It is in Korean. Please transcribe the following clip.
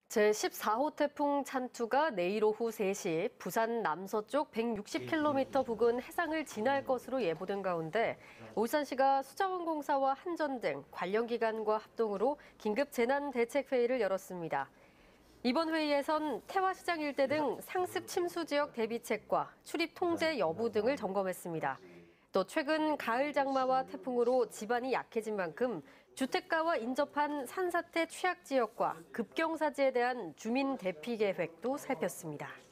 제14호 태풍 찬투가 내일 오후 3시 부산 남서쪽 160km 부근 해상을 지날 것으로 예보된 가운데 울산시가 수자원공사와 한전 등 관련 기관과 합동으로 긴급 재난대책회의를 열었습니다. 이번 회의에선 태화시장 일대 등 상습 침수 지역 대비책과 출입 통제 여부 등을 점검했습니다. 또 최근 가을 장마와 태풍으로 지반이 약해진 만큼 주택가와 인접한 산사태 취약 지역과 급경사지에 대한 주민 대피 계획도 살폈습니다.